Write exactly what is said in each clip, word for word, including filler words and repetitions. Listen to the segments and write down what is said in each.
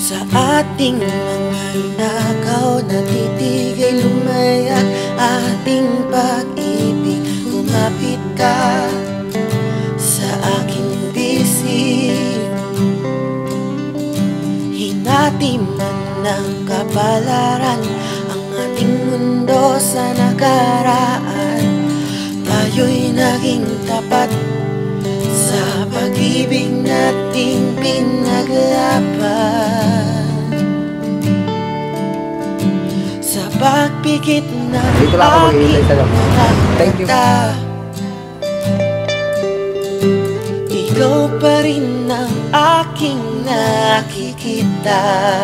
Sa ating mga nakaw natitigay lumayan ating pag-ibig. Kumapit ka sa aking bisig, hinati man ng kapalaran ang ating mundo sa nakaraan. Tayo'y naging tapat sa pag-ibig nating pinaglaban. Sa pagpikit ng aking mga mata, ikaw pa rin ang aking nakikita.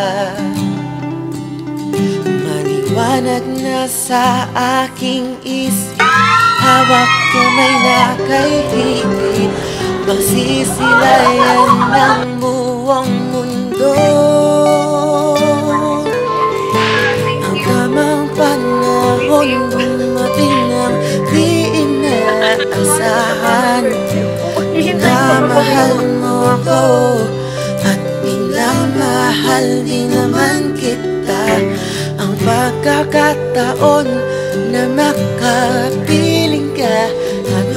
Maliwanag na sa aking isip, hawak kamay na kay higit, magsisilayan ng buong mundo. Ang tamang panahon dumating ng di inaasahan. Minamahal mo ako at minamahal din naman kita. Ang pagkakataon na makapiling ka at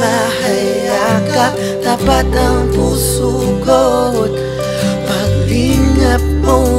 mahayakap, tapat ang puso ko't paglingap mo